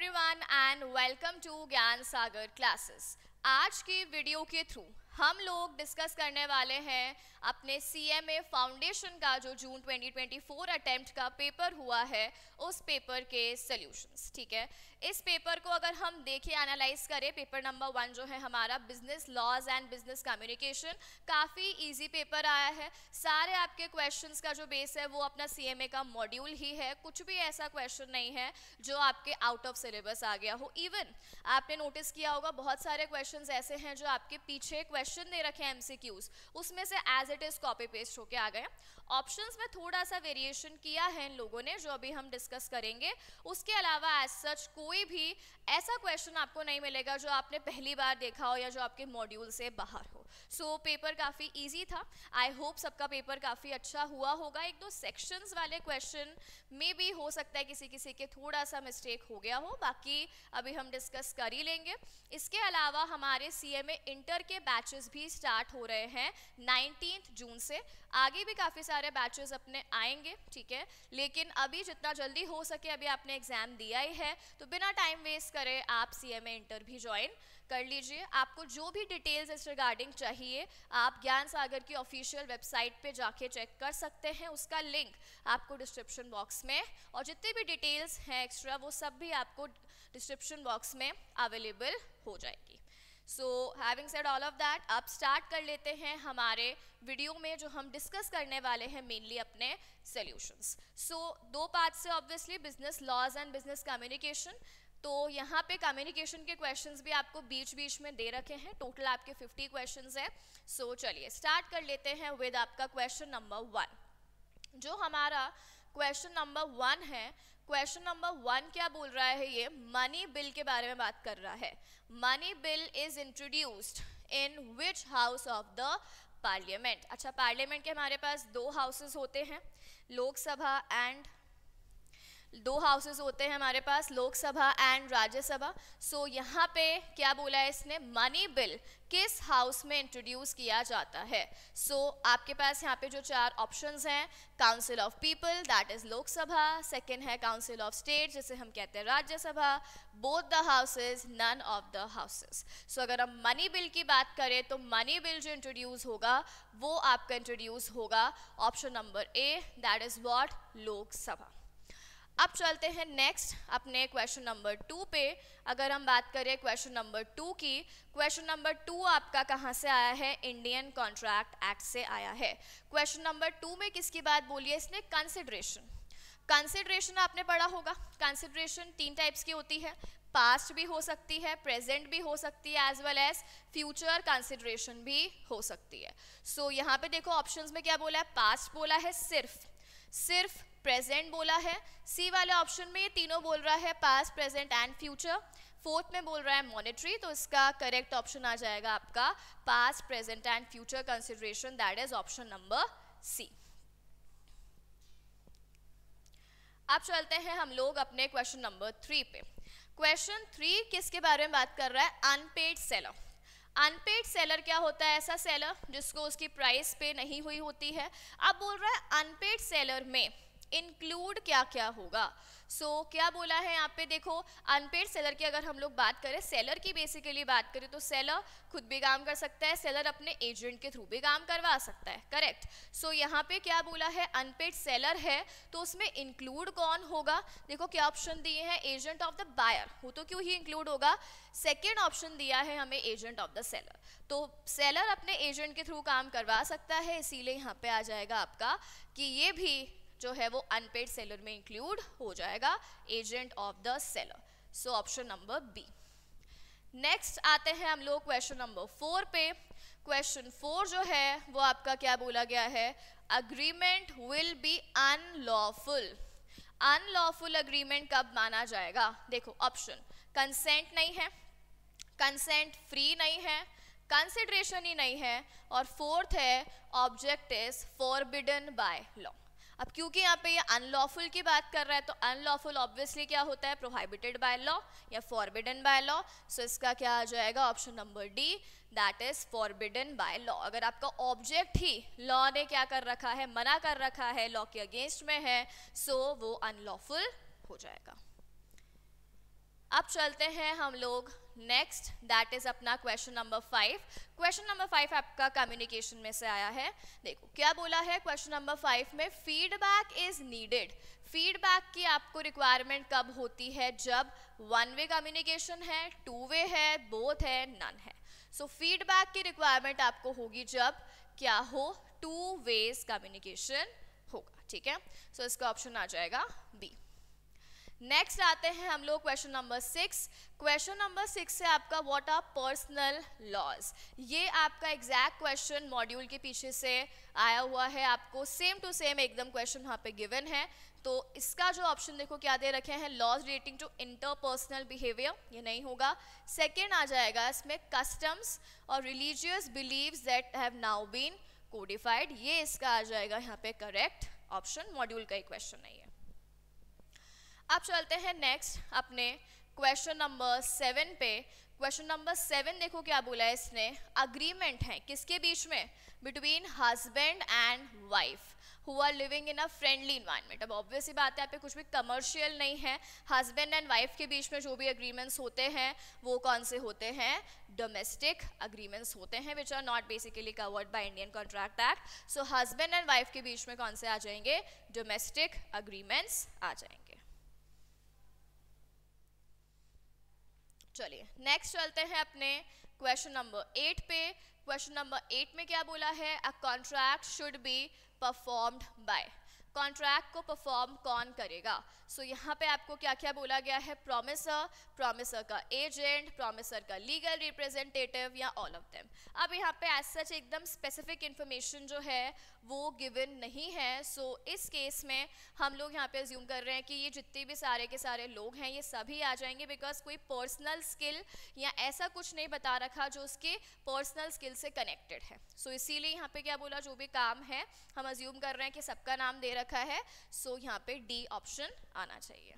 Everyone and welcome to ज्ञान सागर classes. आज की वीडियो के थ्रू हम लोग डिस्कस करने वाले हैं अपने CMA फाउंडेशन का जो जून 2024 अटेम्प्ट का पेपर हुआ है उस पेपर के सॉल्यूशंस। ठीक है, इस पेपर को अगर हम देखें एनालाइज करें, पेपर नंबर 1 जो है हमारा business laws and business communication, काफ़ी इजी पेपर आया है। सारे आपके क्वेश्चंस का जो बेस है वो अपना CMA का मॉड्यूल ही है, कुछ भी ऐसा क्वेश्चन नहीं है जो आपके आउट ऑफ सिलेबस आ गया हो। इवन आपने नोटिस किया होगा बहुत सारे क्वेश्चंस ऐसे हैं जो आपके पीछे क्वेश्चन दे रखे हैं MCQs, उसमें से as it is copy paste होके आ गए। ऑप्शंस में थोड़ा सा वेरिएशन किया है इन लोगों ने, जो अभी हम डिस्कस करेंगे। उसके अलावा एज सच कोई भी ऐसा क्वेश्चन आपको नहीं मिलेगा जो आपने पहली बार देखा हो या जो आपके मॉड्यूल से बाहर हो। सो पेपर काफ़ी इजी था। आई होप सबका पेपर काफ़ी अच्छा हुआ होगा। एक दो सेक्शंस वाले क्वेश्चन में भी हो सकता है किसी किसी के थोड़ा सा मिस्टेक हो गया हो, बाकी अभी हम डिस्कस कर ही लेंगे। इसके अलावा हमारे CMA इंटर के बैचेस भी स्टार्ट हो रहे हैं 19 जून से। आगे भी काफ़ी सारे बैचेस अपने आएंगे, ठीक है, लेकिन अभी जितना जल्दी हो सके, अभी आपने एग्जाम दिया ही है तो बिना टाइम वेस्ट करे आप CMA इंटर भी ज्वाइन कर लीजिए। आपको जो भी डिटेल्स इस रिगार्डिंग चाहिए आप ज्ञान सागर की ऑफिशियल वेबसाइट पे जाके चेक कर सकते हैं, उसका लिंक आपको डिस्क्रिप्शन बॉक्स में, और जितने भी डिटेल्स हैं एक्स्ट्रा वो सब भी आपको डिस्क्रिप्शन बॉक्स में अवेलेबल हो जाएगी। So having said all of that, अब स्टार्ट कर लेते हैं हमारे वीडियो में जो हम डिस्कस करने वाले हैं मेनली अपने सॉल्यूशंस। सो दो पार्ट से obviously business laws and business communication. तो यहाँ पे कम्युनिकेशन के क्वेश्चंस भी आपको बीच बीच में दे रखे हैं, टोटल आपके 50 क्वेश्चंस है। सो चलिए स्टार्ट कर लेते हैं विद आपका क्वेश्चन नंबर 1। जो हमारा क्वेश्चन नंबर 1 है, क्वेश्चन नंबर 1 क्या बोल रहा है, ये मनी बिल के बारे में बात कर रहा है। Money bill is introduced in which house of the parliament. अच्छा, पार्लियामेंट के हमारे पास दो हाउसेस होते हैं, लोकसभा एंड दो हाउसेस होते हैं हमारे पास, लोकसभा एंड राज्यसभा। सो यहाँ पे क्या बोला है इसने, मनी बिल किस हाउस में इंट्रोड्यूस किया जाता है। सो आपके पास यहाँ पे जो चार ऑप्शंस हैं, council of people that is Lok Sabha, second है काउंसिल ऑफ स्टेट जिसे हम कहते हैं Rajya Sabha, both the houses, none of the houses. So अगर हम मनी बिल की बात करें तो मनी बिल जो इंट्रोड्यूस होगा वो आपका इंट्रोड्यूस होगा option number A, that is what, Lok Sabha. अब चलते हैं नेक्स्ट अपने क्वेश्चन नंबर 2 पे। अगर हम बात करें क्वेश्चन नंबर 2 की, क्वेश्चन नंबर 2 आपका कहाँ से आया है, इंडियन कॉन्ट्रैक्ट एक्ट से आया है। क्वेश्चन नंबर 2 में किसकी बात बोली है इसने, कंसिडरेशन। कंसिडरेशन आपने पढ़ा होगा, कंसिडरेशन 3 टाइप्स की होती है, पास्ट भी हो सकती है, प्रेजेंट भी हो सकती है, as well as future consideration भी हो सकती है। सो यहाँ पे देखो ऑप्शंस में क्या बोला है, पास्ट बोला है, सिर्फ प्रेजेंट बोला है। सी वाले ऑप्शन में ये तीनों बोल रहा है, past, present and future. Fourth में बोल रहा है मॉनेटरी, तो इसका करेक्ट ऑप्शन आ जाएगा आपका past, present and future consideration, that is option number C. अब चलते हैं हम लोग अपने क्वेश्चन नंबर 3 पे। क्वेश्चन 3 किसके बारे में बात कर रहा है, अनपेड सेलर। अनपेड सेलर क्या होता है, ऐसा सेलर जिसको उसकी प्राइस पे नहीं हुई होती है। अब बोल रहा है अनपेड सेलर में इंक्लूड क्या क्या होगा। सो क्या बोला है यहाँ पे, देखो अनपेड सेलर की अगर हम लोग बात करें, सेलर की बेसिकली बात करें तो सेलर खुद भी काम कर सकता है, सेलर अपने एजेंट के थ्रू भी काम करवा सकता है, करेक्ट। सो यहाँ पे क्या बोला है, अनपेड सेलर है तो उसमें इंक्लूड कौन होगा। देखो क्या ऑप्शन दिए हैं, एजेंट ऑफ द बायर, वो तो क्यों ही इंक्लूड होगा। सेकेंड ऑप्शन दिया है हमें एजेंट ऑफ द सेलर, तो सेलर अपने एजेंट के थ्रू काम करवा सकता है, इसीलिए यहाँ पे आ जाएगा आपका कि ये भी जो है वो अनपेड सेलर में इंक्लूड हो जाएगा, agent of the seller. So option number B. Next आते हैं हम लोग क्वेश्चन नंबर 4 पे। क्वेश्चन 4 जो है वो आपका क्या बोला गया है, agreement will be unlawful. Unlawful agreement कब माना जाएगा। देखो ऑप्शन, कंसेंट नहीं है, कंसेंट फ्री नहीं है, कंसिडरेशन ही नहीं है, और फोर्थ है object is forbidden by law. अब क्योंकि यहाँ पे ये अनलॉफुल की बात कर रहा है तो अनलॉफुल ऑब्वियसली क्या होता है, प्रोहिबिटेड बाय लॉ या फॉरबिडन बाय लॉ। सो इसका क्या आ जाएगा, option number D, that is forbidden by law. अगर आपका ऑब्जेक्ट ही लॉ ने क्या कर रखा है, मना कर रखा है, लॉ के अगेंस्ट में है, सो वो अनलॉफुल हो जाएगा। अब चलते हैं हम लोग नेक्स्ट, दैट इज अपना क्वेश्चन नंबर 5। क्वेश्चन नंबर 5 आपका कम्युनिकेशन में से आया है। देखो क्या बोला है क्वेश्चन नंबर 5 में, फीडबैक इज नीडेड। फीडबैक की आपको रिक्वायरमेंट कब होती है? जब वन वे कम्युनिकेशन है, टू वे है, बोथ है, नन है। सो फीडबैक की रिक्वायरमेंट आपको होगी जब क्या हो? टू वेज कम्युनिकेशन होगा, ठीक है। सो इसका ऑप्शन आ जाएगा बी। नेक्स्ट आते हैं हम लोग क्वेश्चन नंबर 6। क्वेश्चन नंबर 6 से आपका व्हाट आर पर्सनल लॉज। ये आपका एग्जैक्ट क्वेश्चन मॉड्यूल के पीछे से आया हुआ है, आपको सेम टू सेम एकदम क्वेश्चन वहाँ पे गिवन है। तो इसका जो ऑप्शन देखो क्या दे रखे हैं, laws relating to interpersonal behaviour, ये नहीं होगा। सेकेंड आ जाएगा इसमें कस्टम्स और religious beliefs that have now been codified, ये इसका आ जाएगा यहाँ पे करेक्ट ऑप्शन, मॉड्यूल का ही क्वेश्चन नहीं है। अब चलते हैं नेक्स्ट अपने क्वेश्चन नंबर 7 पे। क्वेश्चन नंबर 7 देखो क्या बोला है इसने, अग्रीमेंट है किसके बीच में? Between husband and wife who are living in a friendly environment. अब ऑब्वियस ही बात है यहाँ पे कुछ भी कमर्शियल नहीं है। हस्बैंड एंड वाइफ के बीच में जो भी अग्रीमेंट्स होते हैं वो कौन से होते हैं? डोमेस्टिक अग्रीमेंट्स होते हैं which are not basically covered by Indian contract act. So husband and wife के बीच में कौन से आ जाएंगे? डोमेस्टिक अग्रीमेंट्स आ जाएंगे। चलिए नेक्स्ट चलते हैं अपने क्वेश्चन नंबर 8 पे। क्वेश्चन नंबर 8 में क्या बोला है? A contract should be performed by. Contract को परफॉर्म कौन करेगा? सो यहाँ पे आपको क्या क्या बोला गया है? प्रॉमिसर, प्रॉमिसर का एजेंट, प्रॉमिसर का लीगल रिप्रेजेंटेटिव या ऑल ऑफ देम। अब यहाँ पे एज सच एकदम स्पेसिफिक इंफॉर्मेशन जो है वो गिवन नहीं है। सो इस केस में हम लोग यहाँ पे अज्यूम कर रहे हैं कि ये जितने भी सारे के सारे लोग हैं ये सभी आ जाएंगे, बिकॉज कोई पर्सनल स्किल या ऐसा कुछ नहीं बता रखा जो उसके पर्सनल स्किल से कनेक्टेड है। सो इसीलिए यहाँ पे क्या बोला, जो भी काम है हम अज्यूम कर रहे हैं कि सबका नाम दे रखा है। सो यहाँ पे डी ऑप्शन आना चाहिए।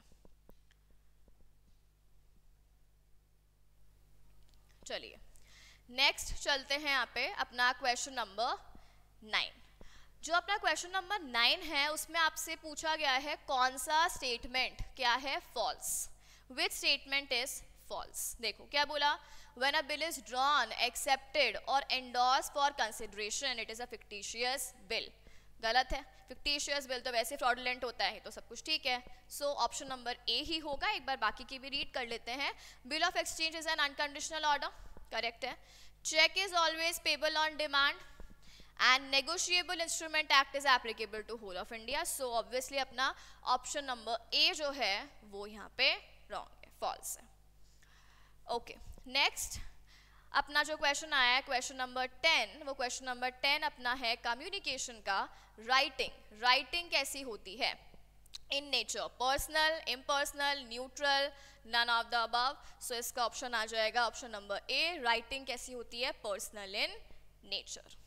चलिए नेक्स्ट चलते हैं यहाँ पे अपना क्वेश्चन नंबर 9। जो अपना क्वेश्चन नंबर 9 है उसमें आपसे पूछा गया है कौन सा स्टेटमेंट क्या है? False. Which statement is false? देखो क्या बोला, when a bill is drawn, accepted और endorse for consideration it is a fictitious bill. गलत है, फिक्टिशियस बिल तो वैसे फ्रॉडुलेंट होता है, तो सब कुछ ठीक है। सो ऑप्शन नंबर ए ही होगा। एक बार बाकी की भी रीड कर लेते हैं। Bill of exchange is an unconditional order, correct है। Cheque is always payable on demand and negotiable instrument act is applicable to whole of India. So obviously अपना ऑप्शन नंबर ए जो है वो यहाँ पे रॉन्ग है, फॉल्स है। Okay next अपना जो क्वेश्चन आया है क्वेश्चन नंबर 10, वो क्वेश्चन नंबर 10 अपना है कम्युनिकेशन का राइटिंग। राइटिंग कैसी होती है? In nature, personal, impersonal, neutral, none of the above. So इसका ऑप्शन आ जाएगा ऑप्शन नंबर ए, राइटिंग कैसी होती है? Personal in nature.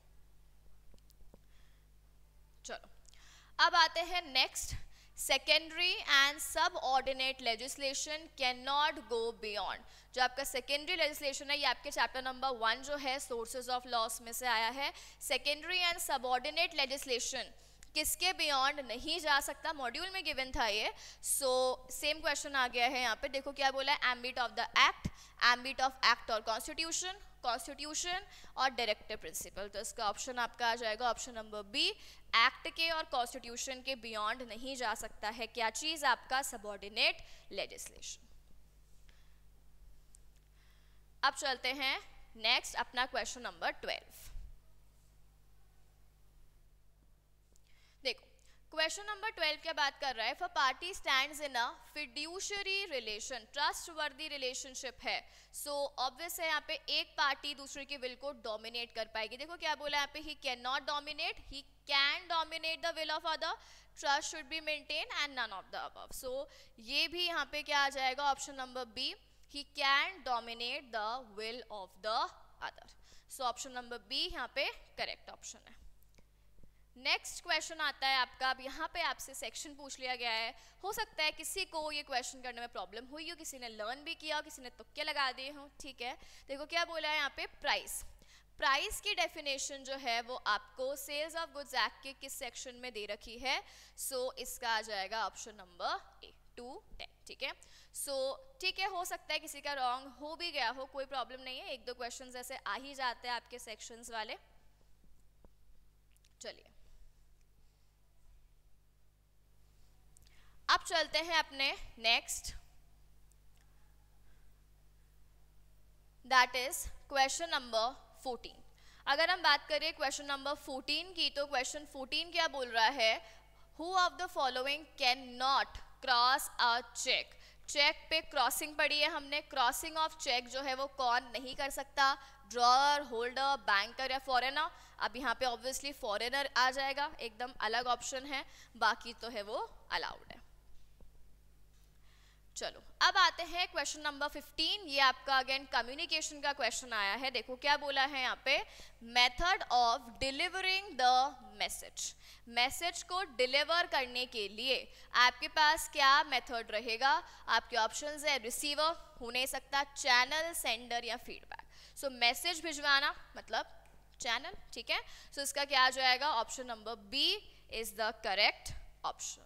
चलो अब आते हैं next, secondary and subordinate legislation cannot go beyond. जो आपका सेकेंडरी लेजिस्लेशन है ये आपके चैप्टर नंबर 1 जो है सोर्सेज ऑफ लॉस में से आया है। Secondary and subordinate legislation किसके बियॉन्ड नहीं जा सकता, मॉड्यूल में गिवन था ये। सो सेम क्वेश्चन आ गया है यहाँ पे। देखो क्या बोला है, ambit of the act, ambit of act और कॉन्स्टिट्यूशन, कॉन्स्टिट्यूशन और डायरेक्टिव प्रिंसिपल। तो इसका ऑप्शन आपका आ जाएगा ऑप्शन नंबर बी, एक्ट के और कॉन्स्टिट्यूशन के बियॉन्ड नहीं जा सकता है क्या चीज? आपका सबऑर्डिनेट लेजिस्लेशन। अब चलते हैं नेक्स्ट अपना क्वेश्चन नंबर 12। देखो क्वेश्चन नंबर 12 क्या बात कर रहा है, for party stands in a fiduciary relation, trustworthy relationship है। सो ऑब्वियस है यहाँ पे एक पार्टी दूसरे के विल को डोमिनेट कर पाएगी। देखो क्या बोला यहाँ पे, he cannot dominate, he can dominate the will of other, trust should be maintain and none of the above. So ये भी यहाँ पे क्या आ जाएगा option number B, he can dominate the will of the other. So option number B यहाँ पे correct option है। नेक्स्ट क्वेश्चन आता है आपका, अब यहाँ पे आपसे सेक्शन पूछ लिया गया है। हो सकता है किसी को ये क्वेश्चन करने में प्रॉब्लम हुई हो, किसी ने लर्न भी किया हो, किसी ने तुक्के लगा दिए हो, ठीक है। देखो क्या बोला है यहाँ पे, प्राइस। प्राइस की डेफिनेशन जो है वो आपको सेल्स ऑफ गुड्स एक्ट के किस सेक्शन में दे रखी है? सो इसका आ जाएगा ऑप्शन नंबर ए 210। ठीक है। सो ठीक है, हो सकता है किसी का रॉन्ग हो भी गया हो, कोई प्रॉब्लम नहीं है, एक दो क्वेश्चंस ऐसे आ ही जाते हैं आपके सेक्शंस वाले। चलिए अब चलते हैं अपने next, that is question number 14। अगर हम बात करें क्वेश्चन नंबर 14 की, तो क्वेश्चन 14 क्या बोल रहा है, who of the following cannot cross a cheque. Cheque पे क्रॉसिंग पढ़ी है हमने, क्रॉसिंग ऑफ चेक जो है वो कौन नहीं कर सकता, ड्रॉअर, होल्डर, बैंकर या फॉरेनर। अब यहाँ पे ऑब्वियसली फॉरेनर आ जाएगा, एकदम अलग ऑप्शन है, बाकी तो है वो अलाउड है। चलो अब आते हैं क्वेश्चन नंबर 15। ये आपका अगेन कम्युनिकेशन का क्वेश्चन आया है। देखो क्या बोला है यहाँ पे, method of delivering the message. Message को डिलीवर करने के लिए आपके पास क्या मेथड रहेगा, आपके ऑप्शंस है, रिसीवर हो नहीं सकता, चैनल, सेंडर या फीडबैक। सो मैसेज भिजवाना मतलब चैनल, ठीक है। सो इसका क्या आ जाएगा, option number B is the correct option.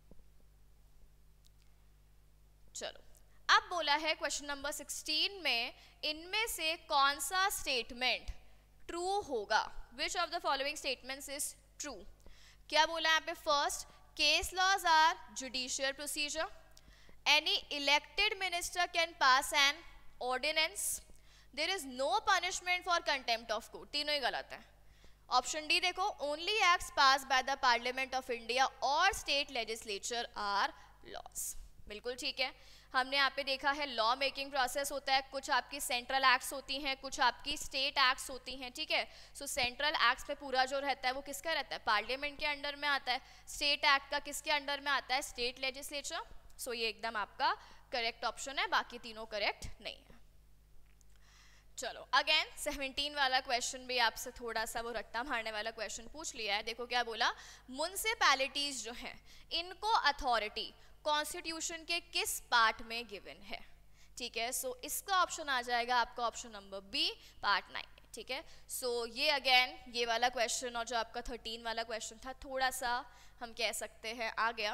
चलो अब बोला है क्वेश्चन नंबर 16 में, इनमें से कौन सा स्टेटमेंट ट्रू होगा, which of the following statements is true. क्या बोला है यहाँ पे, first, case laws are judicial procedure, any elected minister can pass an ordinance, there is no punishment for contempt of court. तीनों ही गलत है। ऑप्शन डी देखो, only acts pass by the parliament of India और state legislature are laws. बिल्कुल ठीक है। हमने यहाँ पे देखा है लॉ मेकिंग प्रोसेस होता है, कुछ आपकी सेंट्रल एक्ट्स होती हैं, कुछ आपकी स्टेट एक्ट्स होती हैं, ठीक है। सो सेंट्रल एक्ट्स पे पूरा जो रहता है वो किसका रहता है, पार्लियामेंट के अंडर में आता है। स्टेट एक्ट का किसके अंडर में आता है, स्टेट लेजिस्लेचर। सो ये एकदम आपका करेक्ट ऑप्शन है, बाकी तीनों करेक्ट नहीं है। चलो अगेन 17 वाला क्वेश्चन भी आपसे थोड़ा सा वो रट्टा मारने वाला क्वेश्चन पूछ लिया है। देखो क्या बोला, म्युनिसिपैलिटीज जो हैं इनको अथॉरिटी कॉन्स्टिट्यूशन के किस पार्ट में गिवन है, ठीक है। सो इसका ऑप्शन आ जाएगा आपका ऑप्शन नंबर बी, पार्ट 9, ठीक है। सो ये अगेन ये वाला क्वेश्चन और जो आपका 13 वाला क्वेश्चन था थोड़ा सा हम कह सकते हैं आ गया।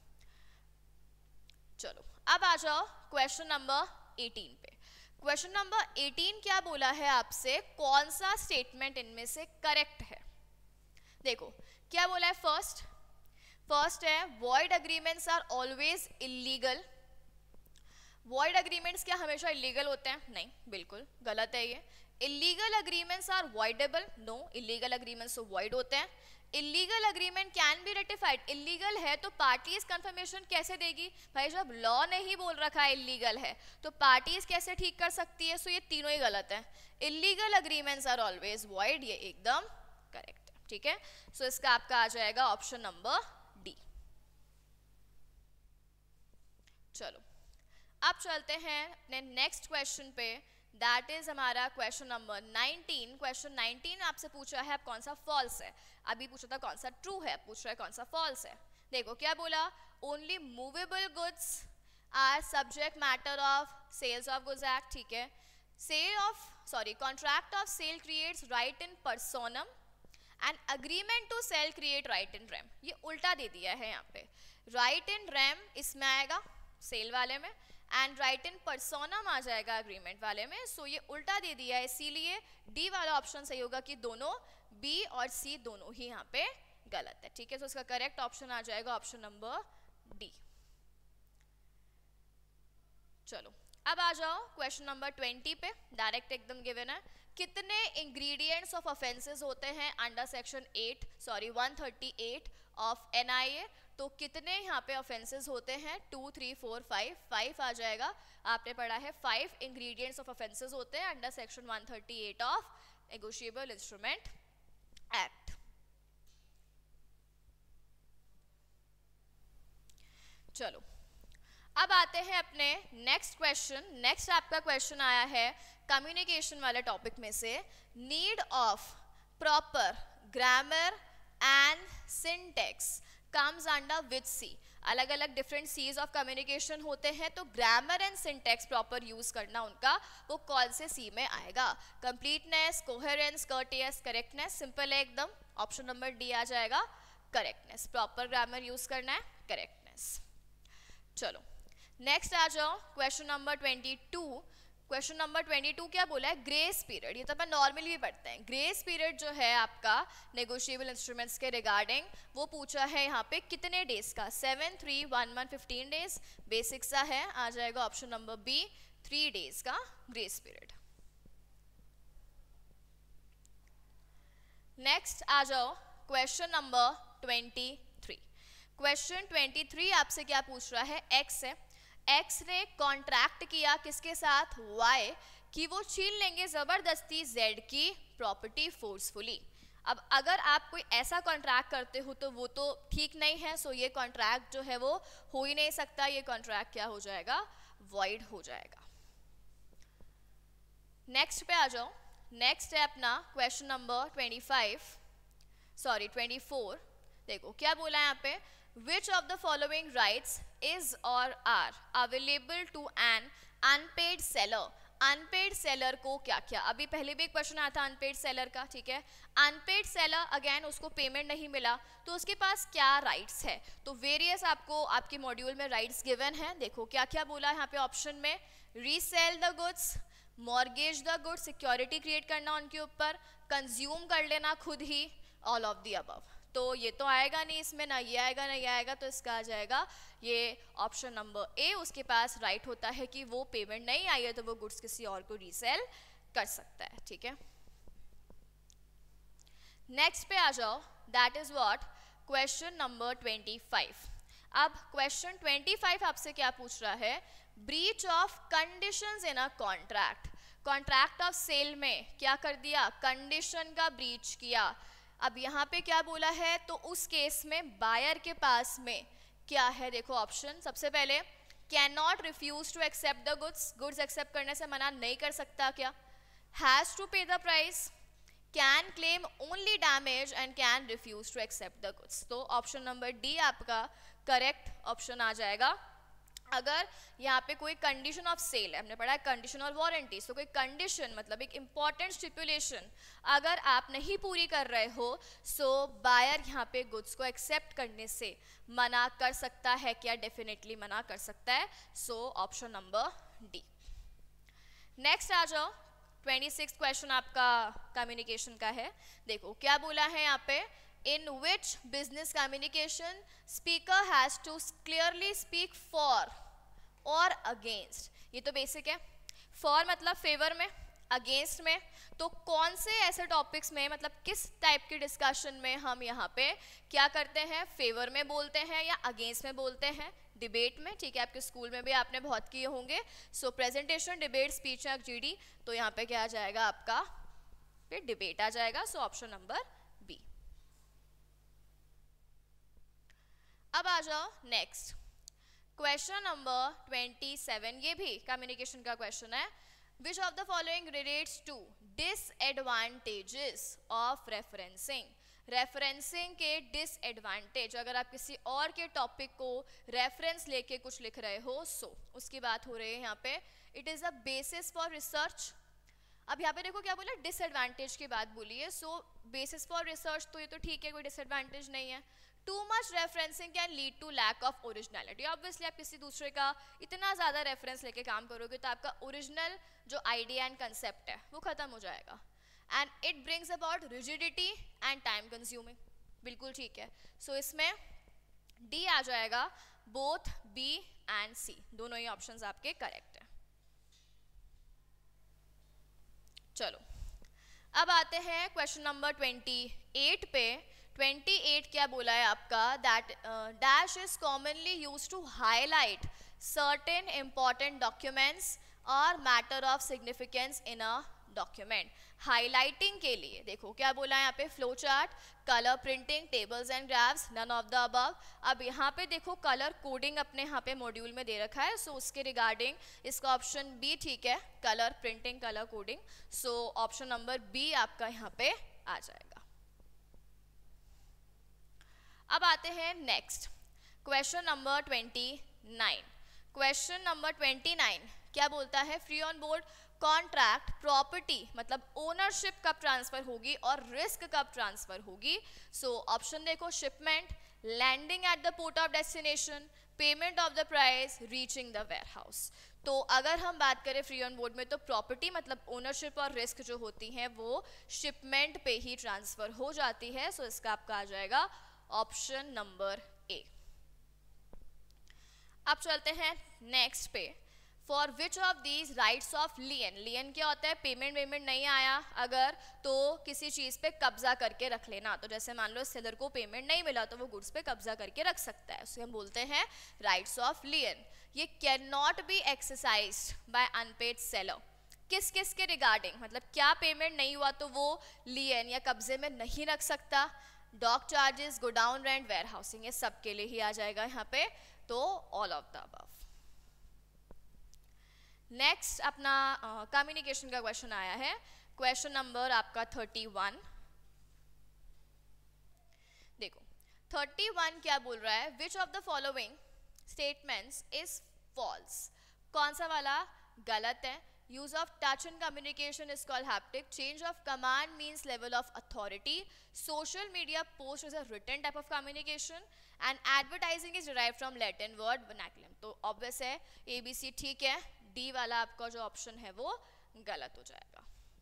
चलो अब आ जाओ क्वेश्चन नंबर 18 पे। क्वेश्चन नंबर 18 क्या बोला है आपसे, कौन सा स्टेटमेंट इनमें से करेक्ट है। देखो क्या बोला है, फर्स्ट है void agreements are always illegal. Void agreements क्या हमेशा इलीगल होते हैं, नहीं, बिल्कुल गलत है ये। Illegal agreements are voidable, no, illegal agreements तो वॉइड होते हैं। Illegal agreement can be ratified, illegal है तो पार्टीज कंफर्मेशन कैसे देगी भाई, जब लॉ ने ही बोल रखा है इलीगल है तो पार्टीज कैसे ठीक कर सकती है। सो ये तीनों ही गलत है। Illegal agreements are always void, ये एकदम करेक्ट है, ठीक है। सो इसका आपका आ जाएगा ऑप्शन नंबर डी। चलो अब चलते हैं अपने नेक्स्ट क्वेश्चन पे, दैट इज हमारा क्वेश्चन नंबर 19। क्वेश्चन 19 आपसे पूछा है अब कौन सा फॉल्स है, अभी पूछा था कौन सा ट्रू है, पूछ रहा है कौन सा फॉल्स है। देखो क्या बोला, only movable goods are subject matter of sales of goods act, ठीक है। Contract of sale creates right in personam and agreement to sell create right in rem. ये उल्टा दे दिया है यहाँ पे, राइट इन रेम इसमें आएगा सेल वाले में, एंड राइट इन पर्सोनम आ जाएगा अग्रीमेंट वाले में। सो ये उल्टा दे दिया है, इसीलिए डी वाला ऑप्शन सही होगा कि दोनों बी और सी दोनों ही यहाँ पे गलत है, ठीक है। तो इसका करेक्ट ऑप्शन आ जाएगा ऑप्शन नंबर डी। चलो अब आ जाओ क्वेश्चन नंबर 20 पे, डायरेक्ट एकदम गिवन है, कितने इंग्रेडिएंट्स ऑफ ऑफेंसेस होते हैं अंडर सेक्शन 138 ऑफ एनआईए। तो कितने यहाँ पे ऑफेंसेस होते हैं, 2 3 4 5 आ जाएगा। आपने पढ़ा है 5 इंग्रेडिएंट्स ऑफ ऑफेंसेस होते हैं under section 138 of negotiable instrument act. चलो अब आते हैं अपने नेक्स्ट क्वेश्चन। नेक्स्ट आपका क्वेश्चन आया है कम्युनिकेशन वाले टॉपिक में से, need of proper grammar and syntax comes under which C. अलग अलग डिफरेंट सीज ऑफ कम्युनिकेशन होते हैं, तो grammar and syntax proper use करना उनका वो कौन से सी में आएगा, completeness, coherence, courteous, correctness. Simple है एकदम, ऑप्शन नंबर डी आ जाएगा करेक्टनेस। प्रॉपर ग्रामर यूज करना है, करेक्टनेस। चलो नेक्स्ट आ जाओ क्वेश्चन नंबर 22। क्वेश्चन नंबर 22 क्या बोला है, ग्रेस पीरियड। ये तो अपन नॉर्मली भी पढ़ते हैं। ग्रेस पीरियड जो है आपका नेगोशिएबल इंस्ट्रूमेंट्स के रिगार्डिंग, वो पूछा है यहाँ पे कितने डेज का, 7, 3, 1 मंथ 15 डेज। बेसिक सा है, आ जाएगा ऑप्शन नंबर बी, 3 डेज का ग्रेस पीरियड। नेक्स्ट आ जाओ क्वेश्चन नंबर 23। क्वेश्चन 23 आपसे क्या पूछ रहा है, एक्स है, एक्स ने कॉन्ट्रैक्ट किया किसके साथ, वाई, कि वो छीन लेंगे जबरदस्ती जेड की प्रॉपर्टी फोर्सफुली। अब अगर आप कोई ऐसा कॉन्ट्रैक्ट करते हो तो वो तो ठीक नहीं है, सो ये कॉन्ट्रैक्ट जो है वो हो ही नहीं सकता, ये कॉन्ट्रैक्ट क्या हो जाएगा, वॉइड हो जाएगा। नेक्स्ट पे आ जाओ। नेक्स्ट है अपना क्वेश्चन नंबर 24। देखो क्या बोला है यहाँ पे, Which of the following rights is or are available to an unpaid seller? Unpaid seller को क्या क्या, अभी पहले भी एक क्वेश्चन आया था अनपेड सेलर का, ठीक है। अनपेड सेलर अगेन उसको पेमेंट नहीं मिला तो उसके पास क्या राइट्स है, तो वेरियस आपको आपके मॉड्यूल में राइट्स गिवन है। देखो क्या क्या बोला यहाँ पे ऑप्शन में, resell the goods, mortgage the goods, security create करना उनके ऊपर, कंज्यूम कर लेना खुद ही, ऑल ऑफ द अबव। तो ये तो आएगा नहीं इसमें, ना ये आएगा ना ये आएगा, तो इसका आ जाएगा ये ऑप्शन नंबर ए। उसके पास राइट होता है कि वो पेमेंट नहीं आई है तो वो गुड्स किसी और को रीसेल कर सकता है, ठीक है। नेक्स्ट पे आ जाओ, that is what, question number 25। अब क्वेश्चन 25 आपसे क्या पूछ रहा है, breach of conditions in a contract. Contract of sale में क्या कर दिया, कंडीशन का ब्रीच किया। अब यहाँ पे क्या बोला है, तो उस केस में बायर के पास में क्या है, देखो ऑप्शन, सबसे पहले can not refuse to accept the goods, goods accept करने से मना नहीं कर सकता क्या, has to pay the price, can claim only damage and can refuse to accept the goods. तो ऑप्शन नंबर डी आपका करेक्ट ऑप्शन आ जाएगा। अगर यहाँ पे कोई कंडीशन ऑफ सेल है, हमने पढ़ा है कंडीशन और वारंटी, तो कोई कंडीशन मतलब एक इंपॉर्टेंट स्टिपुलेशन अगर आप नहीं पूरी कर रहे हो, सो बायर यहाँ पे गुड्स को एक्सेप्ट करने से मना कर सकता है क्या, डेफिनेटली मना कर सकता है। So option number D. Next आ जाओ, 26 क्वेश्चन आपका कम्युनिकेशन का है। देखो क्या बोला है यहाँ पे, in which business communication speaker has to clearly speak for or against। ये तो बेसिक है, for मतलब फेवर में, अगेंस्ट में, तो कौन से ऐसे टॉपिक्स में, मतलब किस टाइप के डिस्कशन में हम यहाँ पे क्या करते हैं, फेवर में बोलते हैं या अगेंस्ट में बोलते हैं, डिबेट में, ठीक है। आपके स्कूल में भी आपने बहुत किए होंगे। सो प्रेजेंटेशन, डिबेट, स्पीच या जीडी, तो यहाँ पे क्या आ जाएगा आपका, फिर डिबेट आ जाएगा। So option number B. अब आ जाओ नेक्स्ट क्वेश्चन नंबर 27। ये भी कम्युनिकेशन का क्वेश्चन है। Which of the following relates to disadvantages of referencing. Referencing के डिसएडवांटेज, अगर आप किसी और के टॉपिक को रेफरेंस लेके कुछ लिख रहे हो, सो उसकी बात हो रही है यहाँ पे। It is a basis for research. अब यहाँ पे देखो क्या बोला, डिसएडवांटेज की बात बोली है। सो बेसिस फॉर रिसर्च तो ये तो ठीक है, कोई डिसएडवांटेज नहीं है। Too much referencing can lead to lack of originality. Obviously आप किसी दूसरे का इतना ज़्यादा रेफरेंस लेके काम करोगे तो आपका ओरिजिनल जो आइडिया एंड कंसेप्ट है वो खत्म हो जाएगा। And it brings about rigidity and time consuming. बिल्कुल ठीक है। सो इसमें डी आ जाएगा, बोथ बी एंड सी, दोनों ही ऑप्शंस आपके करेक्ट हैं। चलो अब आते हैं क्वेश्चन नंबर 28 पे। 28 क्या बोला है आपका, that dash is commonly used to highlight certain important documents और matter of significance in a document. Highlighting के लिए देखो क्या बोला है यहाँ पे, flow chart, colour printing, tables and graphs, none of the above. अब यहाँ पे देखो कलर कोडिंग अपने यहाँ पे मॉड्यूल में दे रखा है, सो उसके रिगार्डिंग इसका ऑप्शन बी ठीक है, colour printing, colour coding. So option number B आपका यहाँ पे आ जाएगा। अब आते हैं next question number 29। Question number 29 क्या बोलता है, free on board contract property मतलब ओनरशिप कब ट्रांसफर होगी और रिस्क कब ट्रांसफर होगी। सो ऑप्शन देखो, shipment, landing at the port of destination, payment of the price, reaching the warehouse. तो अगर हम बात करें फ्री ऑन बोर्ड में, तो प्रॉपर्टी मतलब ओनरशिप और रिस्क जो होती हैं वो शिपमेंट पे ही ट्रांसफर हो जाती है। सो इसका आपका आ जाएगा ऑप्शन नंबर ए। अब चलते हैं नेक्स्ट पे। For which of these rights of lien, lien क्या होता है, पेमेंट वेमेंट नहीं आया अगर तो किसी चीज़ पे कब्जा करके रख लेना। तो जैसे मान लो सेलर को पेमेंट नहीं मिला तो वो गुड्स पे कब्जा करके रख सकता है, उसे हम बोलते हैं राइट्स ऑफ लियन। ये can not be exercised by unpaid seller. किस किस के रिगार्डिंग, मतलब क्या पेमेंट नहीं हुआ तो वो लियन या कब्जे में नहीं रख सकता। Dock charges, godown rent, warehousing, ये सब के लिए ही आ जाएगा यहाँ पे। तो all of the above. Next अपना कम्युनिकेशन का क्वेश्चन आया है, क्वेश्चन नंबर आपका 31। देखो 31 क्या बोल रहा है, which of the following statements is false. कौन सा वाला गलत है। Use of touch in communication is called haptic, change of command means level of authority, social media post is a written type of communication, and advertising is derived from Latin word vernaculum. तो obvious है ABC ठीक है, D वाला आपका जो option है वो गलत हो जाएगा।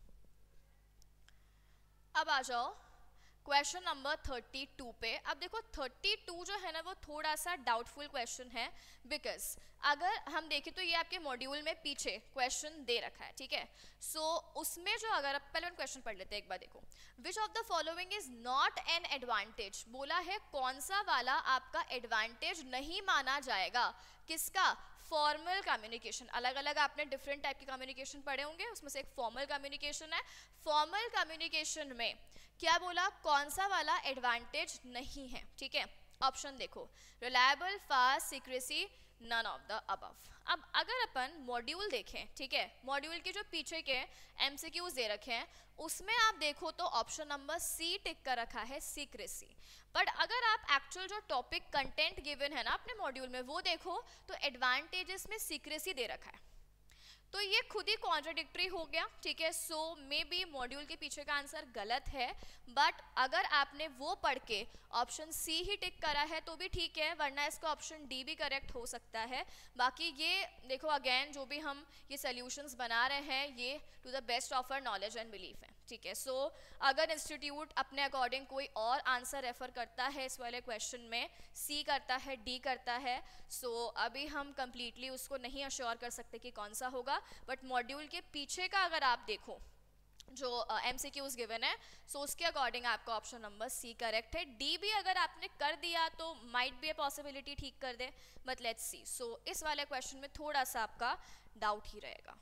अब आ जाओ क्वेश्चन नंबर 32 पे। अब देखो 32 जो है ना वो थोड़ा सा डाउटफुल क्वेश्चन है, बिकॉज अगर हम देखें तो ये आपके मॉड्यूल में पीछे क्वेश्चन दे रखा है, ठीक है। सो उसमें जो अगर आप पहले क्वेश्चन पढ़ लेते हैं एक बार। देखो which of the following is not an advantage, बोला है कौन सा वाला आपका एडवांटेज नहीं माना जाएगा। किसका, फॉर्मल कम्युनिकेशन। अलग अलग आपने डिफरेंट टाइप के कम्युनिकेशन पढ़े होंगे, उसमें से एक फॉर्मल कम्युनिकेशन है। फॉर्मल कम्युनिकेशन में क्या बोला, कौन सा वाला एडवांटेज नहीं है, ठीक है। ऑप्शन देखो, reliable, fast, secrecy, none of the above. अब अगर अपन मॉड्यूल देखें, ठीक है, मॉड्यूल के जो पीछे के MCQs दे रखे हैं उसमें आप देखो तो ऑप्शन नंबर C टिक कर रखा है, सीक्रेसी। बट अगर आप एक्चुअल जो टॉपिक कंटेंट गिवन है ना अपने मॉड्यूल में वो देखो तो एडवांटेजेस में सीक्रेसी दे रखा है, तो ये खुद ही कॉन्ट्राडिक्टरी हो गया, ठीक है। सो मे बी मॉड्यूल के पीछे का आंसर गलत है, बट अगर आपने वो पढ़ के ऑप्शन C ही टिक करा है तो भी ठीक है, वरना इसका ऑप्शन D भी करेक्ट हो सकता है। बाकी ये देखो अगेन जो भी हम ये सॉल्यूशंस बना रहे हैं ये to the best of our knowledge and belief है, ठीक है। सो अगर इंस्टीट्यूट अपने अकॉर्डिंग कोई और आंसर रेफर करता है इस वाले क्वेश्चन में, C करता है, D करता है, सो अभी हम कंप्लीटली उसको नहीं अश्योर कर सकते कि कौन सा होगा। बट मॉड्यूल के पीछे का अगर आप देखो जो MCQs गिवन है, सो उसके अकॉर्डिंग आपका ऑप्शन नंबर C करेक्ट है। D भी अगर आपने कर दिया तो माइट बी ए पॉसिबिलिटी ठीक कर दे, बट लेट्स सी। सो इस वाले क्वेश्चन में थोड़ा सा आपका डाउट ही रहेगा।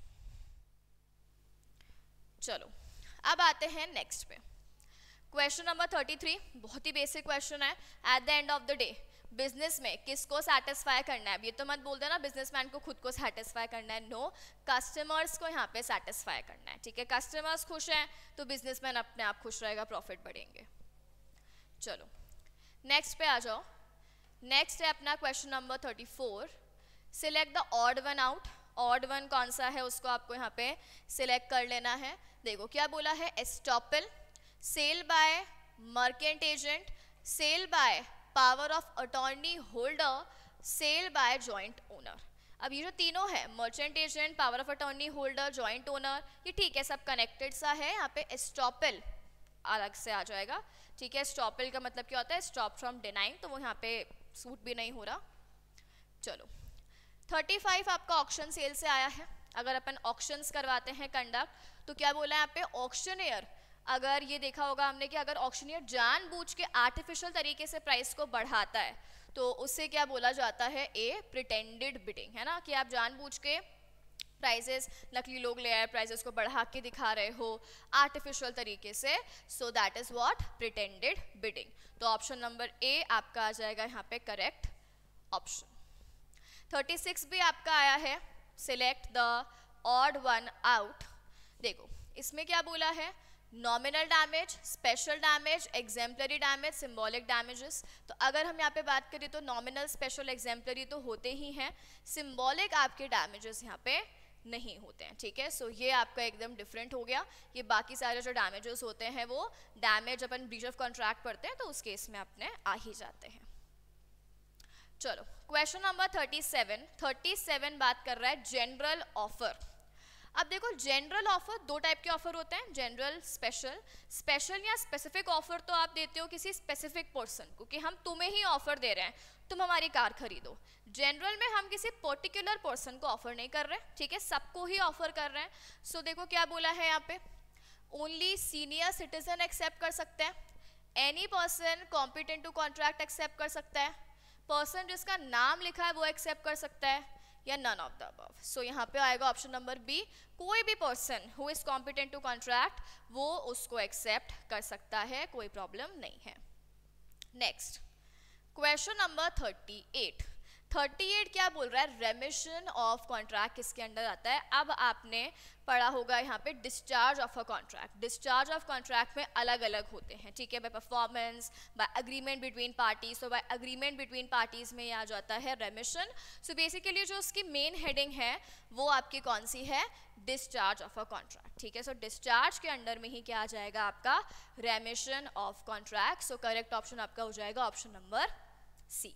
चलो अब आते हैं नेक्स्ट पे, क्वेश्चन नंबर 33। बहुत ही बेसिक क्वेश्चन है। At the end of the day business में किसको सेटिस्फाई करना है। अब ये तो मत बोल देना बिजनेसमैन को खुद को सेटिस्फाई करना है, नो, कस्टमर्स को यहाँ पे सेटिस्फाई करना है, ठीक है। कस्टमर्स खुश हैं तो बिजनेसमैन अपने आप खुश रहेगा, प्रॉफिट बढ़ेंगे। चलो नेक्स्ट पे आ जाओ। नेक्स्ट है अपना question number 34। Select the odd one out. Odd one कौन सा है उसको आपको यहाँ पे सिलेक्ट कर लेना है। देखो क्या बोला है, estoppel, sale by mercantile agent, sale by power of attorney holder, sale by joint owner. अब ये जो तीनों है, merchant agent, power of attorney holder, joint owner, ये ठीक है सब कनेक्टेड सा है। यहाँ पे एस्टॉपल अलग से आ जाएगा, ठीक है। एस्टॉपल का मतलब क्या होता है, स्टॉप फ्रॉम डिनाइंग, तो वो यहाँ पे सूट भी नहीं हो रहा। चलो 35 आपका ऑक्शन सेल से आया है। अगर अपन ऑक्शंस करवाते हैं कंडक्ट तो क्या बोला है यहाँ पे, ऑक्शनियर। अगर ये देखा होगा हमने कि अगर ऑक्शनियर जानबूझ के आर्टिफिशियल तरीके से प्राइस को बढ़ाता है तो उससे क्या बोला जाता है, ए प्रिटेंडेड बिडिंग, है ना, कि आप जानबूझ के प्राइजेस, नकली लोग ले आए, प्राइजेस को बढ़ा के दिखा रहे हो आर्टिफिशियल तरीके से, so that is what, pretended bidding. तो ऑप्शन नंबर ए आपका आ जाएगा यहाँ पे करेक्ट ऑप्शन। 36 भी आपका आया है, select the odd one out. देखो इसमें क्या बोला है, nominal damage, special damage, exemplary damage, symbolic damages. तो अगर हम यहाँ पे बात करें तो नॉमिनल, स्पेशल, एग्जेम्पलरी तो होते ही हैं, सिंबॉलिक आपके डैमेजेस यहाँ पे नहीं होते हैं, ठीक है। सो ये आपका एकदम डिफरेंट हो गया। ये बाकी सारे जो डैमेजेस होते हैं वो डैमेज अपन ब्रीच ऑफ कॉन्ट्रैक्ट पढ़ते हैं तो उस केस में अपने आ ही जाते हैं। चलो क्वेश्चन नंबर 37 बात कर रहा है जनरल ऑफर। अब देखो जनरल ऑफर दो टाइप के ऑफर होते हैं, जनरल स्पेशल। स्पेशल या स्पेसिफिक ऑफर तो आप देते हो किसी स्पेसिफिक पर्सन को कि हम तुम्हें ही ऑफर दे रहे हैं, तुम हमारी कार खरीदो। जनरल में हम किसी पर्टिकुलर पर्सन को ऑफर नहीं कर रहे, ठीक है, सबको ही ऑफर कर रहे हैं। सो देखो क्या बोला है यहाँ पे, ओनली सीनियर सिटीजन एक्सेप्ट कर सकते हैं, any person competent to contract accept कर सकता है, पर्सन जिसका नाम लिखा है वो एक्सेप्ट कर सकता है, या none of the above. So यहाँ पे आएगा ऑप्शन नंबर बी, कोई भी person who is competent to contract वो उसको एक्सेप्ट कर सकता है, कोई प्रॉब्लम नहीं है। नेक्स्ट क्वेश्चन नंबर 38 क्या बोल रहा है, रेमिशन ऑफ कॉन्ट्रैक्ट किसके अंडर आता है। अब आपने पढ़ा होगा यहाँ पे discharge of a contract. Discharge of contract में अलग अलग होते हैं, ठीक है, by performance, by agreement between parties. तो बाय अग्रीमेंट बिटवीन पार्टीज में आ जाता है रेमिशन। सो बेसिकली जो उसकी मेन हेडिंग है वो आपकी कौन सी है, डिस्चार्ज ऑफ अ कॉन्ट्रैक्ट, ठीक है। सो डिस्चार्ज के अंडर में ही क्या आ जाएगा आपका, remission of contract. So correct option आपका हो जाएगा ऑप्शन नंबर सी।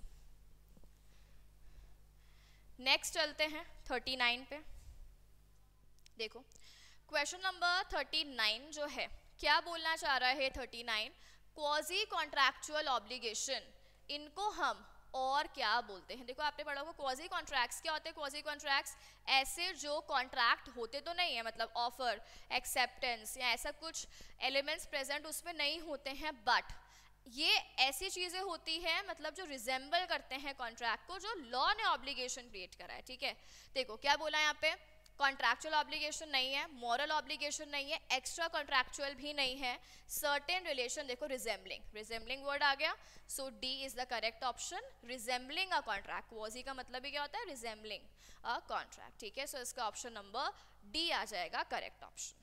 नेक्स्ट चलते हैं 39 पे। देखो क्वेश्चन नंबर 39 जो है क्या बोलना चाह रहा है 39, क्वाजी कॉन्ट्रैक्चुअल ऑब्लिगेशन, इनको हम और क्या बोलते हैं। देखो आपने पढ़ा होगा क्वाजी कॉन्ट्रैक्ट्स क्या होते हैं। क्वाजी कॉन्ट्रैक्ट्स ऐसे जो कॉन्ट्रैक्ट होते तो नहीं है, मतलब ऑफर, एक्सेप्टेंस या ऐसा कुछ एलिमेंट्स प्रेजेंट उसमें नहीं होते हैं, बट ये ऐसी चीजें होती हैं मतलब जो रिजेंबल करते हैं कॉन्ट्रैक्ट को, जो लॉ ने ऑब्लिगेशन क्रिएट करा है, ठीक है। देखो क्या बोला यहाँ पे, कॉन्ट्रैक्चुअल ऑब्लिगेशन नहीं है, मॉरल ऑब्लिगेशन नहीं है, एक्स्ट्रा कॉन्ट्रैक्चुअल भी नहीं है, सर्टेन रिलेशन, देखो रिजेंबलिंग वर्ड आ गया। So D is the correct option, resembling a contract. Quasi का मतलब ही क्या होता है, रिजेंबलिंग अ कॉन्ट्रैक्ट, ठीक है। सो इसका ऑप्शन नंबर डी आ जाएगा करेक्ट ऑप्शन।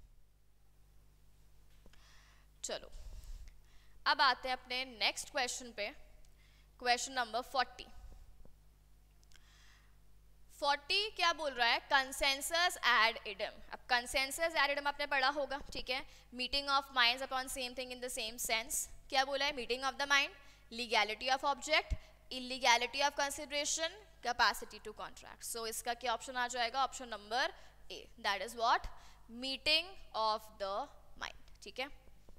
चलो अब आते हैं अपने नेक्स्ट क्वेश्चन पे, क्वेश्चन नंबर 40 क्या बोल रहा है, कंसेंसस एड इडम। अब कंसेंसस एड इडम आपने पढ़ा होगा, ठीक है, meeting of minds upon same thing in the same sense. क्या बोला है, meeting of the mind, legality of object, illegality of consideration, capacity to contract. So इसका क्या ऑप्शन आ जाएगा, option number A, that is what, meeting of the mind, ठीक है।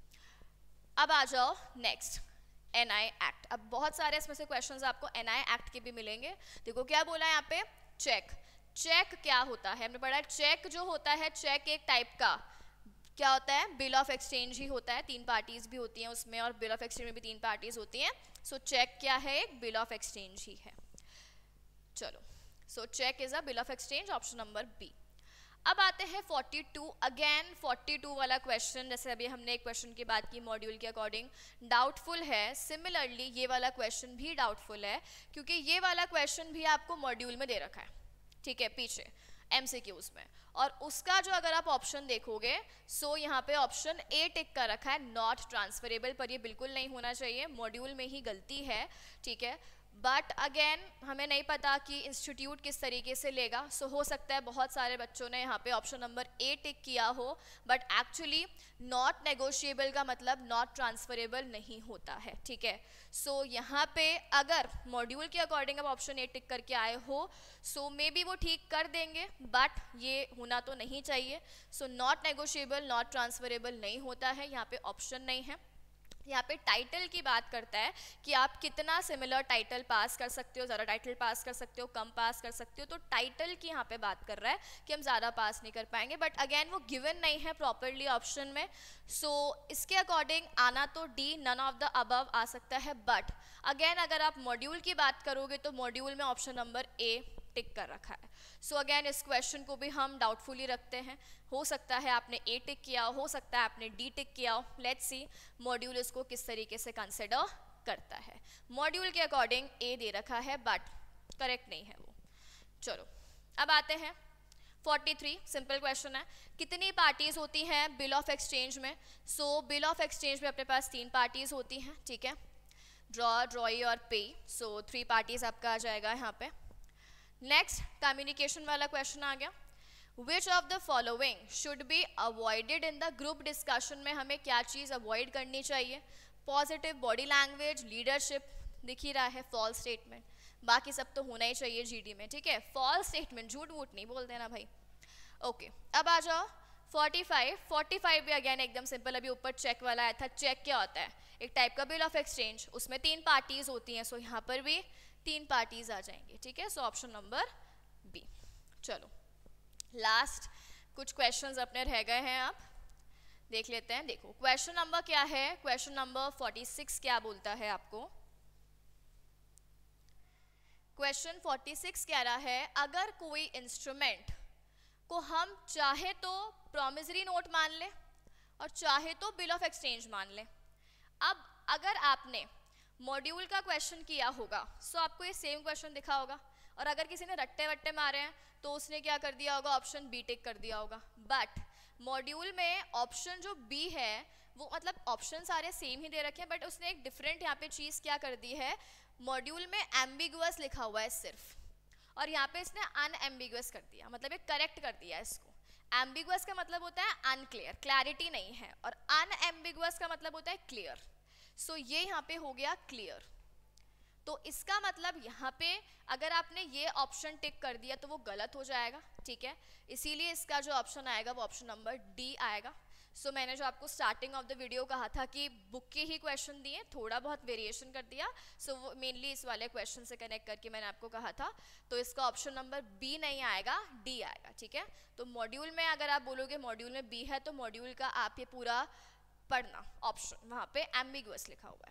अब आ जाओ नेक्स्ट, एनआई एक्ट। अब बहुत सारे इसमें से क्वेश्चंस आपको एनआई एक्ट के भी मिलेंगे। देखो क्या बोला है यहाँ पे, चेक क्या होता है, हमने पढ़ा है चेक जो होता है, चेक एक टाइप का क्या होता है, बिल ऑफ एक्सचेंज ही होता है, तीन पार्टीज भी होती हैं उसमें, और बिल ऑफ एक्सचेंज में भी तीन पार्टीज होती हैं। सो चेक क्या है, एक बिल ऑफ एक्सचेंज ही है। चलो so cheque is a bill of exchange, option number B. अब आते हैं 42, अगेन 42 वाला क्वेश्चन, जैसे अभी हमने एक क्वेश्चन की बात की मॉड्यूल के अकॉर्डिंग, डाउटफुल है। सिमिलरली ये वाला क्वेश्चन भी डाउटफुल है, क्योंकि ये वाला क्वेश्चन भी आपको मॉड्यूल में दे रखा है, ठीक है, पीछे MCQs में, और उसका जो अगर आप ऑप्शन देखोगे, सो यहाँ पे ऑप्शन ए टिक कर रखा है, नॉट ट्रांसफरेबल, पर ये बिल्कुल नहीं होना चाहिए, मॉड्यूल में ही गलती है, ठीक है। बट अगेन हमें नहीं पता कि इंस्टीट्यूट किस तरीके से लेगा। सो हो सकता है बहुत सारे बच्चों ने यहाँ पे ऑप्शन नंबर ए टिक किया हो, बट एक्चुअली नॉट नेगोशिएबल का मतलब नॉट ट्रांसफरेबल नहीं होता है, ठीक है। सो यहाँ पे अगर मॉड्यूल के अकॉर्डिंग आप ऑप्शन ए टिक करके आए हो, सो मे बी वो ठीक कर देंगे, बट ये होना तो नहीं चाहिए। So not negotiable, not transferable नहीं होता है, यहाँ पे ऑप्शन नहीं है। यहाँ पे टाइटल की बात करता है कि आप कितना सिमिलर टाइटल पास कर सकते हो, ज़्यादा टाइटल पास कर सकते हो, कम पास कर सकते हो। तो टाइटल की यहाँ पे बात कर रहा है कि हम ज़्यादा पास नहीं कर पाएंगे, बट अगेन वो गिवन नहीं है प्रॉपरली ऑप्शन में। सो इसके अकॉर्डिंग आना तो D, none of the above आ सकता है, बट अगेन अगर आप मॉड्यूल की बात करोगे तो मॉड्यूल में ऑप्शन नंबर ए टिक कर रखा है। सो अगेन इस क्वेश्चन को भी हम डाउटफुली रखते हैं, हो सकता है आपने ए टिक किया हो सकता है आपने डी टिक किया हो। लेट्स सी मॉड्यूल इसको किस तरीके से कंसिडर करता है। मॉड्यूल के अकॉर्डिंग ए दे रखा है, बट करेक्ट नहीं है वो। चलो अब आते हैं 43, सिंपल क्वेश्चन है, कितनी पार्टीज होती हैं बिल ऑफ एक्सचेंज में। सो बिल ऑफ एक्सचेंज में अपने पास 3 पार्टीज होती हैं, ठीक है, ड्रॉ, ड्रॉई और पे। सो 3 पार्टीज आपका आ जाएगा यहाँ पे। नेक्स्ट कम्युनिकेशन वाला क्वेश्चन आ गया, which of the following should be avoided in the group discussion में हमें क्या चीज़ अवॉइड करनी चाहिए। पॉजिटिव बॉडी लैंग्वेज, लीडरशिप, दिख ही रहा है फॉल्स स्टेटमेंट, बाकी सब तो होना ही चाहिए जीडी में, ठीक है। फॉल्स स्टेटमेंट, झूठ वूठ नहीं बोलते ना भाई। ओके, अब आ जाओ 45 भी अगेन एकदम सिंपल, अभी ऊपर चेक वाला आया था। चेक क्या होता है? एक टाइप का बिल ऑफ एक्सचेंज, उसमें 3 पार्टीज होती हैं, सो यहाँ पर भी 3 पार्टीज आ जाएंगे, ठीक है। So option number B. चलो लास्ट कुछ क्वेश्चंस अपने रह गए हैं, आप देख लेते हैं। देखो क्वेश्चन नंबर क्या है, क्वेश्चन नंबर 46 क्या बोलता है आपको। क्वेश्चन 46 कह रहा है अगर कोई इंस्ट्रूमेंट को हम चाहे तो प्रॉमिसरी नोट मान लें और चाहे तो बिल ऑफ एक्सचेंज मान लें। अब अगर आपने मॉड्यूल का क्वेश्चन किया होगा सो आपको ये सेम क्वेश्चन दिखा होगा, और अगर किसी ने रट्टे वट्टे मारे हैं तो उसने क्या कर दिया होगा, ऑप्शन बी टिक कर दिया होगा। बट मॉड्यूल में ऑप्शन जो बी है वो मतलब ऑप्शन सारे सेम ही दे रखे हैं, बट उसने एक डिफरेंट यहाँ पे चीज़ क्या कर दी है, मॉड्यूल में एम्बिगुअस लिखा हुआ है सिर्फ, और यहाँ पे इसने अनएम्बिगुअस कर दिया, मतलब ये करेक्ट कर दिया इसको। एम्बिगुअस का मतलब होता है अनक्लियर, क्लैरिटी नहीं है, और अनएम्बिगुअस का मतलब होता है क्लियर। सो ये यहाँ पे हो गया क्लियर, तो इसका मतलब यहाँ पे अगर आपने ये ऑप्शन टिक कर दिया तो वो गलत हो जाएगा, ठीक है। इसीलिए इसका जो ऑप्शन आएगा वो ऑप्शन नंबर डी आएगा। सो मैंने जो आपको स्टार्टिंग ऑफ द वीडियो कहा था कि बुक के ही क्वेश्चन दिए, थोड़ा बहुत वेरिएशन कर दिया, सो वो मेनली इस वाले क्वेश्चन से कनेक्ट करके मैंने आपको कहा था, तो इसका ऑप्शन नंबर बी नहीं आएगा, डी आएगा, ठीक है। तो मॉड्यूल में अगर आप बोलोगे मॉड्यूल में बी है तो मॉड्यूल का आप ये पूरा पढ़ना ऑप्शन, वहाँ पे एम्बिगुअस लिखा हुआ है।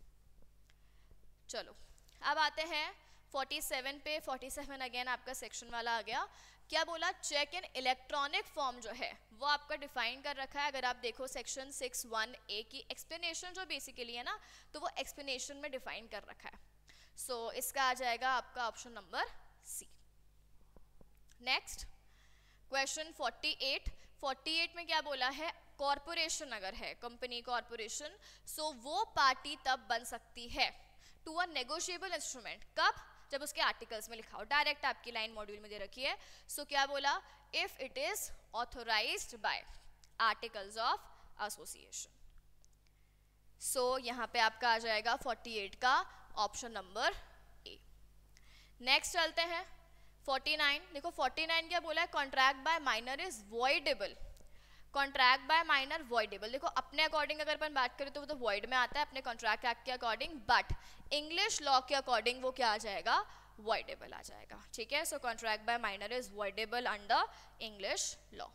चलो अब आते हैं 47 पे। 47 अगेन आपका सेक्शन वाला आ गया। क्या बोला, चेक इन इलेक्ट्रॉनिक फॉर्म जो है वो आपका डिफाइन कर रखा है। अगर आप देखो सेक्शन 6(1)(a) की एक्सप्लेनेशन जो बेसिकली है ना, तो वो एक्सप्लेनेशन में डिफाइन कर रखा है। सो इसका आ जाएगा आपका option number C. Next question 48 में क्या बोला है, कॉरपोरेशन अगर है, कंपनी कॉरपोरेशन, सो वो पार्टी तब बन सकती है टू अ नेगोशिएबल इंस्ट्रूमेंट, कब, जब उसके आर्टिकल्स में लिखा हो, डायरेक्ट आपकी लाइन मॉड्यूल में दे रखी है। सो क्या बोला, if it is authorised by articles of association. So यहाँ पे आपका आ जाएगा 48 का ऑप्शन नंबर ए। नेक्स्ट चलते हैं 49। देखो 49 क्या बोला है, contract by minor is voidable. Contract by minor voidable, देखो अपने अकॉर्डिंग अगर अपन बात करें तो वो तो वॉइड में आता है अपने कॉन्ट्रैक्ट एक्ट के अकॉर्डिंग, बट इंग्लिश लॉ के अकॉर्डिंग वो क्या आ जाएगा, वॉइडेबल आ जाएगा, ठीक है। So contract by minor is voidable under English law.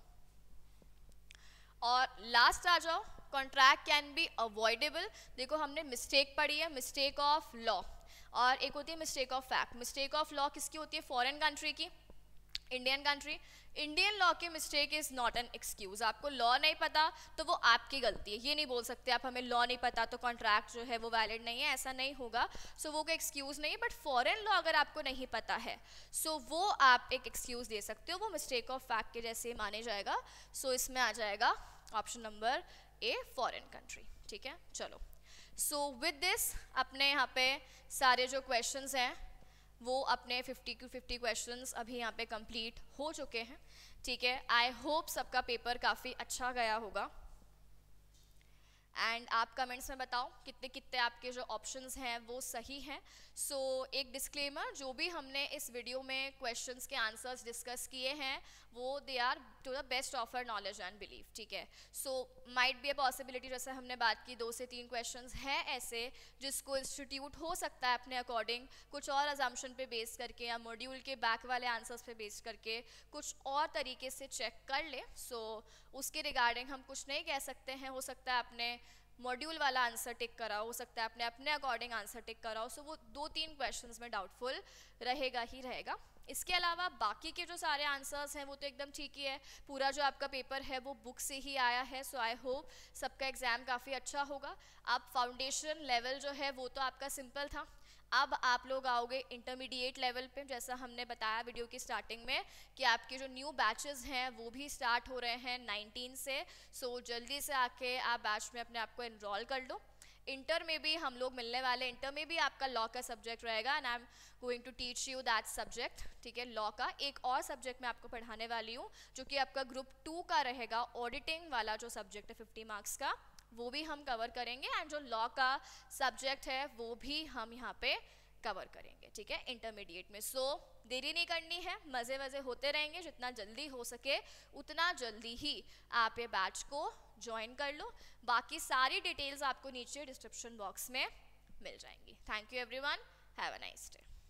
और लास्ट आ जाओ, कॉन्ट्रैक्ट कैन बी अवॉइडेबल। देखो हमने मिस्टेक पढ़ी है, मिस्टेक ऑफ लॉ, और एक होती है mistake of fact. Mistake of law किसकी होती है, फॉरेन कंट्री की, इंडियन कंट्री। इंडियन लॉ की mistake is not an excuse. आपको लॉ नहीं पता तो वो आपकी गलती है, ये नहीं बोल सकते आप हमें लॉ नहीं पता तो कॉन्ट्रैक्ट जो है वो वैलिड नहीं है, ऐसा नहीं होगा। सो वो कोई एक्सक्यूज नहीं है। बट फॉरेन लॉ अगर आपको नहीं पता है सो वो आप एक एक्सक्यूज दे सकते हो, वो मिस्टेक ऑफ फैक्ट के जैसे माने जाएगा। सो इसमें आ जाएगा option number A, foreign country, ठीक है। चलो सो विद दिस अपने यहाँ पे सारे जो क्वेश्चंस हैं वो अपने 50 क्वेश्चंस अभी यहाँ पे कंप्लीट हो चुके हैं, ठीक है। आई होप सबका पेपर काफ़ी अच्छा गया होगा। एंड आप कमेंट्स में बताओ कितने कितने आपके जो ऑप्शंस हैं वो सही हैं। सो एक डिस्क्लेमर, जो भी हमने इस वीडियो में क्वेश्चंस के आंसर्स डिस्कस किए हैं वो they are to the best of our knowledge and belief, ठीक है। So might be a possibility, जैसे हमने बात की 2 से 3 क्वेश्चंस हैं ऐसे जिसको इंस्टीट्यूट हो सकता है अपने अकॉर्डिंग कुछ और अजम्पशन पे बेस करके या मॉड्यूल के बैक वाले आंसर्स पे बेस करके कुछ और तरीके से चेक कर ले। सो उसके रिगार्डिंग हम कुछ नहीं कह सकते हैं। हो सकता है आपने मॉड्यूल वाला आंसर टिक कराओ, हो सकता है आपने अपने अकॉर्डिंग आंसर टिक कराओ। सो वो 2-3 क्वेश्चंस में डाउटफुल रहेगा ही रहेगा। इसके अलावा बाकी के जो सारे आंसर्स हैं वो तो एकदम ठीक ही है। पूरा जो आपका पेपर है वो बुक से ही आया है। सो आई होप सबका एग्जाम काफ़ी अच्छा होगा। अब फाउंडेशन लेवल जो है वो तो आपका सिंपल था, अब आप लोग आओगे इंटरमीडिएट लेवल पे, जैसा हमने बताया वीडियो की स्टार्टिंग में कि आपके जो न्यू बैचेस हैं वो भी स्टार्ट हो रहे हैं 19 से। सो जल्दी से आके आप बैच में अपने आप को एनरोल कर लो। इंटर में भी हम लोग मिलने वाले, इंटर में भी आपका लॉ का सब्जेक्ट रहेगा and I am going to teach you that subject, ठीक है। लॉ का एक और सब्जेक्ट मैं आपको पढ़ाने वाली हूँ जो कि आपका ग्रुप 2 का रहेगा, ऑडिटिंग वाला जो सब्जेक्ट है 50 मार्क्स का, वो भी हम कवर करेंगे। एंड जो लॉ का सब्जेक्ट है वो भी हम यहाँ पे कवर करेंगे, ठीक है, इंटरमीडिएट में। सो देरी नहीं करनी है, मज़े मज़े होते रहेंगे, जितना जल्दी हो सके उतना जल्दी ही आप ये बैच को ज्वाइन कर लो। बाकी सारी डिटेल्स आपको नीचे डिस्क्रिप्शन बॉक्स में मिल जाएंगी। Thank you everyone, have a nice day.